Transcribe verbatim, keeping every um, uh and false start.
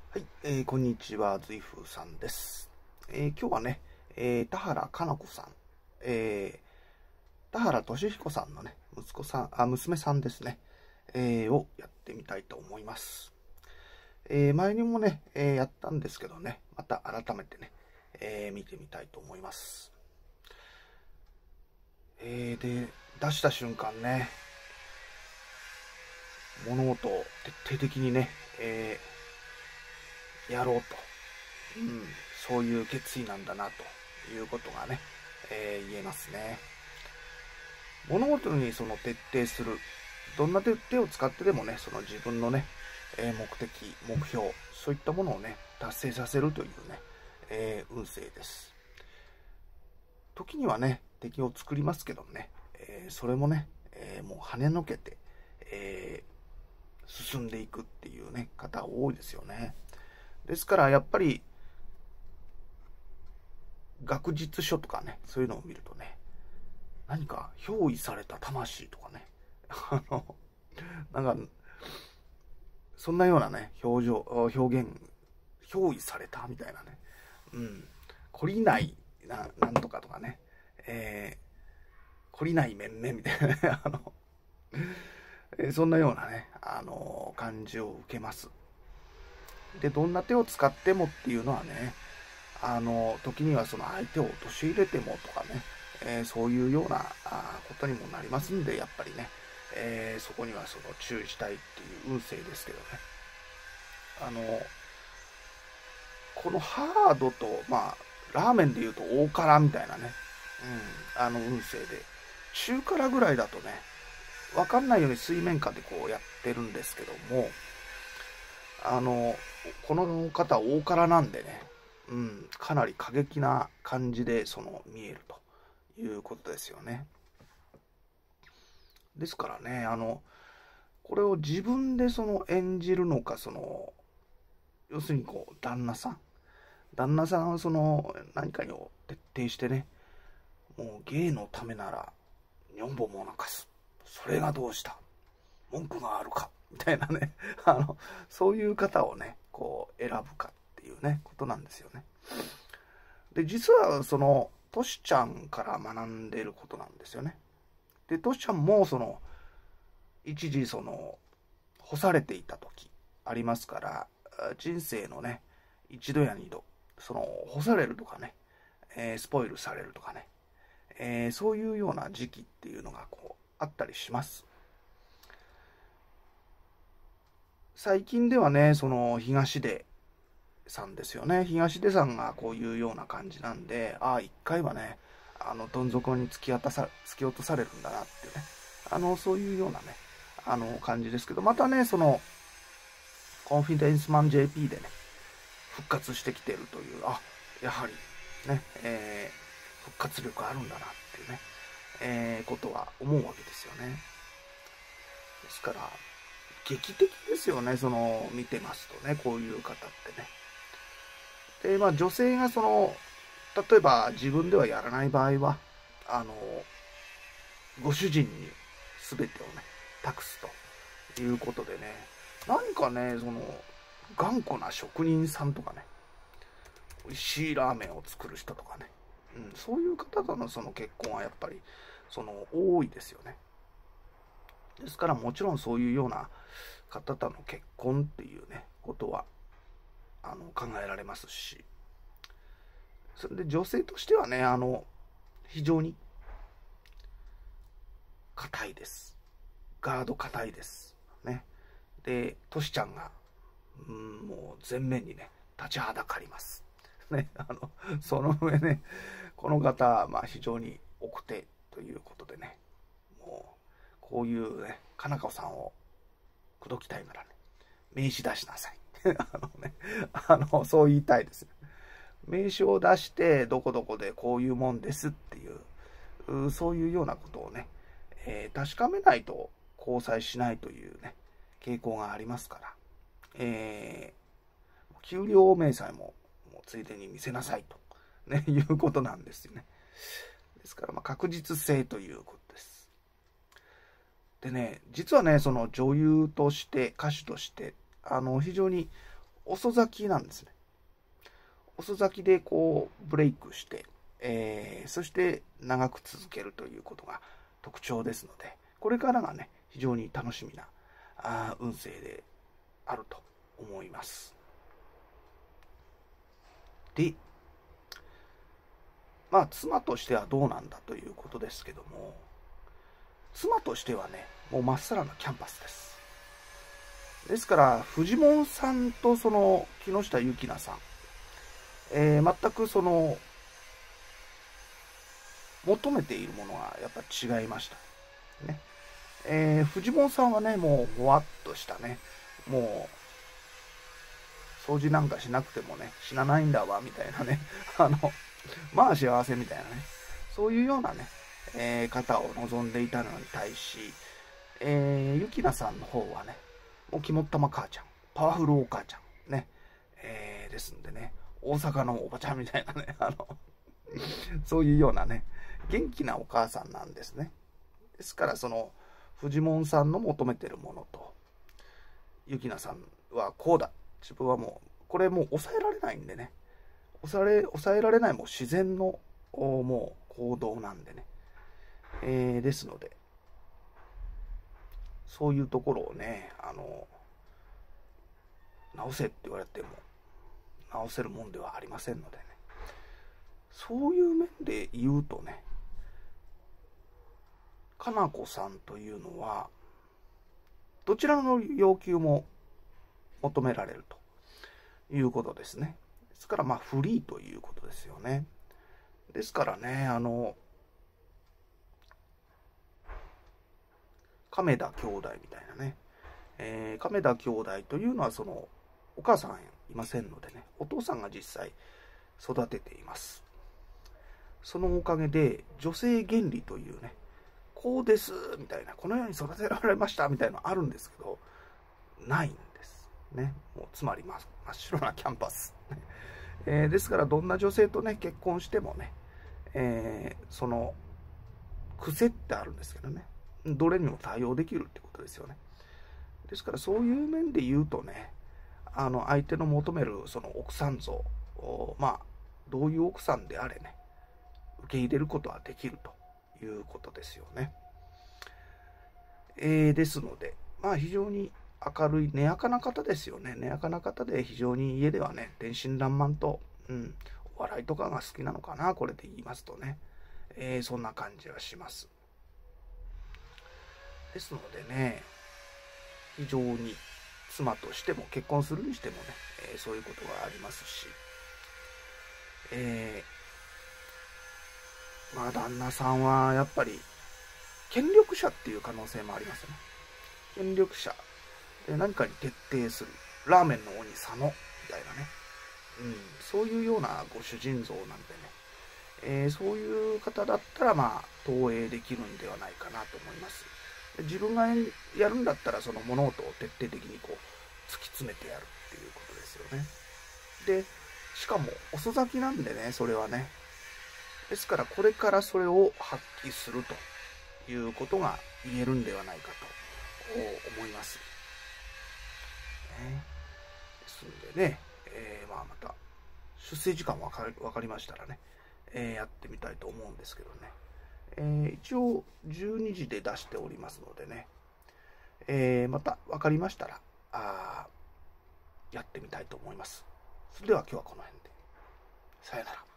はい、えー、こんにちは、ずいふうさんです。えー、今日はね、えー、田原かな子さん、えー、田原俊彦さんのね、息子さん、あ、娘さんですね、えー、をやってみたいと思います。えー、前にもね、えー、やったんですけどね、また改めてね、えー、見てみたいと思います。えー、で、出した瞬間ね、物事を徹底的にね、えー、やろうと。うん、そういう決意なんだなということがね、えー言えますね。物事にその徹底する、どんな手手を使ってでもね、その自分のね、えー目的、目標、そういったものをね、達成させるというね、えー運勢です。時にはね、敵を作りますけどね、えーそれもね、えーもう跳ねのけて、えー進んでいくっていうね、方多いですよね。ですからやっぱり学術書とかね、そういうのを見るとね、何か憑依された魂とかね、あの、なんか、そんなようなね、表情、表現、憑依されたみたいなね、うん、懲りないな、なんとかとかね、えー、懲りない面々みたいなね、あの、えーそんなようなね、あの感じを受けます。で、どんな手を使ってもっていうのはね、あの、時にはその相手を陥れてもとかね、えーそういうようなあことにもなりますんで、やっぱりね、えーそこにはその注意したいっていう運勢ですけどね。あの、このハードと、まあ、ラーメンで言うと大辛みたいなね、うん、あの運勢で、中辛ぐらいだとね、わかんないように水面下でこうやってるんですけども、あの、この方大辛なんでね、うん、かなり過激な感じでその見えるということですよね。ですからね、あの、これを自分でその演じるのか、その、要するにこう、旦那さん。旦那さんはその、何かを徹底してね、もう芸のためなら、女房も泣かす。それがどうした文句があるかみたいなね、あの、そういう方をね、こう、選ぶかっていうね、ことなんですよね。で、実はその、トシちゃんから学んでることなんですよね。で、トシちゃんもその、一時その、干されていた時ありますから、人生のね、一度や二度、その、干されるとかね、えースポイルされるとかね、えーそういうような時期っていうのがこう、あったりします。最近ではね、その、東出さんですよね。東出さんがこういうような感じなんで、ああ、一回はね、あの、どん底に突き渡さ、突き落とされるんだなっていうね。あの、そういうようなね、あの、感じですけど、またね、その、コンフィデンスマン ジェーピー でね、復活してきているという、あ、やはり、ね、えー、復活力あるんだなっていうね、えー、ことは思うわけですよね。ですから、劇的ですよね、その、見てますとね、こういう方ってね。で、まあ、女性がその、例えば自分ではやらない場合は、あの、ご主人に全てをね、託すということでね、何かね、その、頑固な職人さんとかね、美味しいラーメンを作る人とかね、うん、そういう方とのその結婚はやっぱり、その、多いですよね。ですからもちろんそういうような方との結婚っていうね、ことは、あの、考えられますし、それで女性としてはね、あの、非常に硬いです。ガード硬いです。ね。で、トシちゃんが、うん、もう全面にね、立ちはだかります。ね。あの、その上ね、この方、まあ非常に奥手ということでね、もう、こういうね、かなこさんを口説きたいならね、名刺出しなさい。あのね、あの、そう言いたいです。名刺を出して、どこどこでこういうもんですっていう、そういうようなことをね、えー確かめないと交際しないというね、傾向がありますから、えー給料明細ももうついでに見せなさいと、ね、いうことなんですよね。ですから、まあ、確実性ということです。でね、実はね、その女優として、歌手として、あの、非常に遅咲きなんですね。遅咲きでこうブレイクして、えー、そして長く続けるということが特徴ですので、これからがね、非常に楽しみなあ運勢であると思います。で、まあ妻としてはどうなんだということですけども、妻としてはね、もうまっさらなキャンパスです。ですからフジモンさんとその木下ゆきなさん、えー、全くその求めているものはやっぱ違いましたね。えー、フジモンさんはね、もうもわっとしたね、もう掃除なんかしなくてもね、死なないんだわみたいなねあのまあ幸せみたいなね、そういうようなね、えー、方を望んでいたのに対し、えー、ゆきなさんの方はね、もう肝っ玉母ちゃん、パワフルお母ちゃんね、えー、ですんでね、大阪のおばちゃんみたいなね、あのそういうようなね、元気なお母さんなんですね。ですからそのフジモンさんの求めてるものと、ゆきなさんはこうだ、自分はもうこれもう抑えられないんでね、抑え抑えられないもう自然のもう行動なんでね、えー、ですのでそういうところをね、あの直せって言われても直せるもんではありませんのでね、そういう面で言うとね、かなこさんというのはどちらの要求も求められるということですね。ですからまあフリーということですよね。ですからね、あの亀田兄弟みたいなね、えー、亀田兄弟というのはそのお母さんいませんのでね、お父さんが実際育てています。そのおかげで女性原理というね、こうですみたいな、このように育てられましたみたいなのあるんですけど、ないんですね。もうつまり真っ白なキャンパス、えー、ですからどんな女性とね結婚してもね、えー、その癖ってあるんですけどね、どれにも対応できるってことですよね。ですからそういう面で言うとね、あの相手の求めるその奥さん像を、まあどういう奥さんであれね、受け入れることはできるということですよね。えー、ですので、まあ非常に明るい、根やかな方ですよね。根やかな方で、非常に家ではね、天真爛漫と、うん、お笑いとかが好きなのかな、これで言いますとね。えー、そんな感じはします。ですのでね、非常に妻としても、結婚するにしてもね、えー、そういうことがありますし、えー、まあ旦那さんはやっぱり、権力者っていう可能性もありますよね。権力者で何かに徹底する、ラーメンの鬼佐野みたいなね、うん、そういうようなご主人像なんでね、えー、そういう方だったらまあ投影できるんではないかなと思います。自分がやるんだったらその物事を徹底的にこう突き詰めてやるっていうことですよね。でしかも遅咲きなんでね、それはね、ですからこれからそれを発揮するということが言えるんではないかと思います。ね、ですんでね、えー、まあまた出生時間分かり、分かりましたらね、えー、やってみたいと思うんですけどね、えー、一応じゅうにじで出しておりますのでね、えー、また分かりましたらあやってみたいと思います。それでは今日はこの辺で。さよなら。